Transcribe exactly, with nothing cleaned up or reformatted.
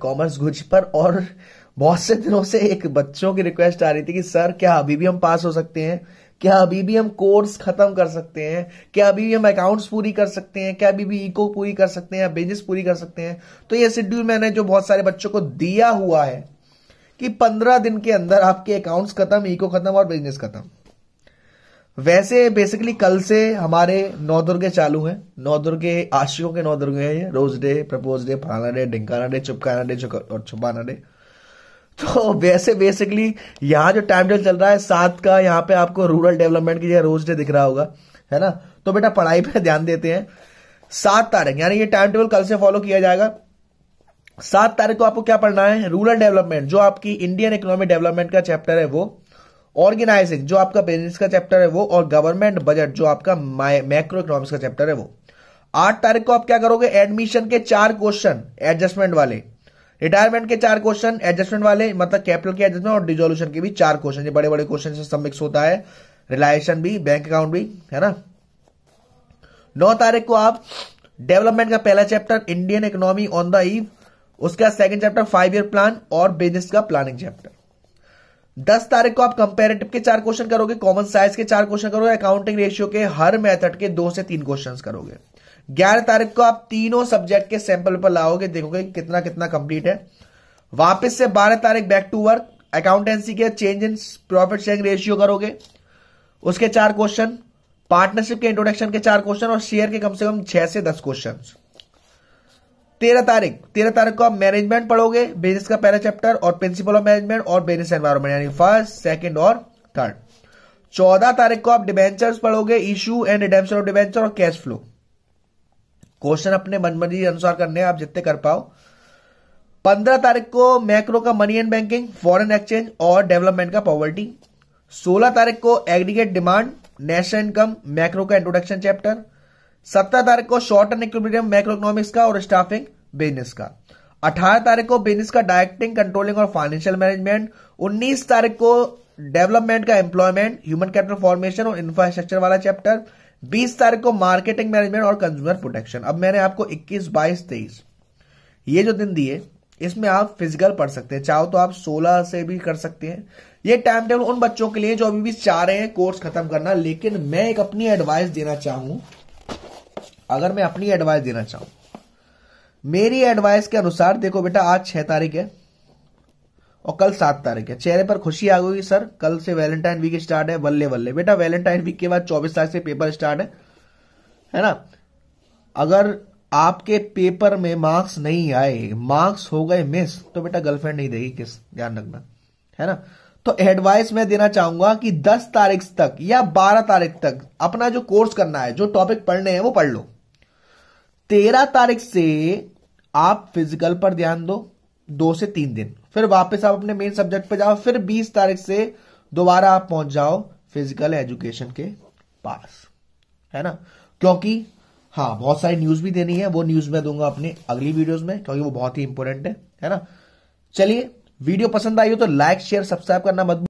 Commerce गुज पर, और बहुत से दिनों से एक बच्चों की रिक्वेस्ट आ रही थी कि सर क्या अभी भी हम पास हो सकते हैं, क्या अभी भी हम कोर्स खत्म कर सकते हैं, क्या अभी भी हम अकाउंट्स पूरी कर सकते हैं, क्या अभी भी इको पूरी कर सकते हैं या बिजनेस पूरी कर सकते हैं। तो ये शेड्यूल मैंने जो बहुत सारे बच्चों को दिया हुआ है कि पंद्रह दिन के अंदर आपके अकाउंट्स खत्म, इको खत्म और बिजनेस खत्म। वैसे बेसिकली कल से हमारे नौ दुर्गे चालू हैं। नौ दुर्गे आशियों के नौ दुर्गे हैं ये, रोज डे, प्रपोज डे, फलाना डे, ढिंकाना डे, चुपकाना डे और छुपाना डे। तो वैसे बेसिकली यहाँ जो टाइम टेबल चल रहा है सात का, यहाँ पे आपको रूरल डेवलपमेंट की जगह रोज डे दिख रहा होगा, है ना। तो बेटा पढ़ाई पे ध्यान देते हैं। सात तारीख यानी ये टाइम टेबल कल से फॉलो किया जाएगा। सात तारीख को आपको क्या पढ़ना है, रूरल डेवलपमेंट जो आपकी इंडियन इकोनॉमिक डेवलपमेंट का चैप्टर है वो, ऑर्गेनाइजिंग जो आपका बिजनेस का चैप्टर है वो, और गवर्नमेंट बजट जो आपका मैक्रो इकोनॉमिक्स का चैप्टर है वो। आठ तारीख को आप क्या करोगे, एडमिशन के चार क्वेश्चन एडजस्टमेंट वाले, रिटायरमेंट के चार क्वेश्चन एडजस्टमेंट वाले, मतलब कैपिटल के एडजस्टमेंट और डिसोल्यूशन के भी चार क्वेश्चन, ये बड़े बड़े क्वेश्चन से सब मिक्स होता है, रिलायेशन भी, बैंक अकाउंट भी, है ना। नौ तारीख को आप डेवलपमेंट का पहला chapter Indian economy on the eve, उसका second chapter five year plan और बिजनेस का प्लानिंग चैप्टर। दस तारीख को आप कंपैरेटिव के चार क्वेश्चन करोगे, कॉमन साइंस के चार क्वेश्चन करोगे, अकाउंटिंग रेशियो के हर मेथड के दो से तीन क्वेश्चंस करोगे। ग्यारह तारीख को आप तीनों सब्जेक्ट के सैंपल पर लाओगे, देखोगे कितना कितना कंप्लीट है। वापस से बारह तारीख बैक टू वर्क, अकाउंटेंसी के change in profit sharing ratio करोगे, उसके चार क्वेश्चन, पार्टनरशिप के इंट्रोडक्शन के चार क्वेश्चन और शेयर के कम से कम छह से दस क्वेश्चन। तेरह तारीख तेरह तारीख को आप मैनेजमेंट पढ़ोगे, बिजनेस का पहला चैप्टर और प्रिंसिपल ऑफ मैनेजमेंट और बिजनेस एनवायरनमेंट यानी फर्स्ट, सेकंड और थर्ड। चौदह तारीख को आप डिबेंचर्स पढ़ोगे, issue and redemption of debenture और कैश फ्लो। क्वेश्चन अपने मनमर्जी अनुसार करने हैं, आप जितने कर पाओ। पंद्रह तारीख को मैक्रो का money and banking, foreign exchange और डेवलपमेंट का पॉवर्टी। सोलह तारीख को aggregate demand, national income, macro का इंट्रोडक्शन चैप्टर। सत्रह तारीख को short and equilibrium macro economics का और स्टाफिंग बिजनेस का। अठारह तारीख को बिजनेस का डायरेक्टिंग, कंट्रोलिंग और फाइनेंशियल मैनेजमेंट। उन्नीस तारीख को डेवलपमेंट का एम्प्लॉयमेंट, ह्यूमन कैपिटल फॉर्मेशन और इंफ्रास्ट्रक्चर वाला चैप्टर। बीस तारीख को मार्केटिंग मैनेजमेंट और कंज्यूमर प्रोटेक्शन। अब मैंने आपको इक्कीस, बाईस, तेईस ये जो दिन दिए, इसमें आप फिजिकल पढ़ सकते हैं, चाहो तो आप सोलह से भी कर सकते हैं। ये टाइम टेबल उन बच्चों के लिए जो अभी भी चाह रहे हैं कोर्स खत्म करना, लेकिन मैं एक अपनी एडवाइस देना चाहूं, अगर मैं अपनी एडवाइस देना चाहूं, मेरी एडवाइस के अनुसार, देखो बेटा आज छह तारीख है और कल सात तारीख है, चेहरे पर खुशी आ गई सर कल से वैलेंटाइन वीक स्टार्ट है, बल्ले बल्ले। बेटा वैलेंटाइन वीक के बाद चौबीस तारीख से पेपर स्टार्ट है, है ना। अगर आपके पेपर में मार्क्स नहीं आए, मार्क्स हो गए मिस, तो बेटा गर्लफ्रेंड नहीं देगी किस, ध्यान रखना, है ना। तो एडवाइस मैं देना चाहूंगा कि दस तारीख तक या बारह तारीख तक अपना जो कोर्स करना है, जो टॉपिक पढ़ने हैं वो पढ़ लो। तेरह तारीख से आप फिजिकल पर ध्यान दो, दो से तीन दिन, फिर वापस आप अपने मेन सब्जेक्ट पे जाओ, फिर बीस तारीख से दोबारा आप पहुंच जाओ फिजिकल एजुकेशन के पास, है ना। क्योंकि हाँ बहुत सारी न्यूज भी देनी है, वो न्यूज मैं दूंगा अपनी अगली वीडियोस में, क्योंकि वो बहुत ही इंपॉर्टेंट है, है ना। चलिए वीडियो पसंद आई हो तो लाइक शेयर सब्सक्राइब करना मत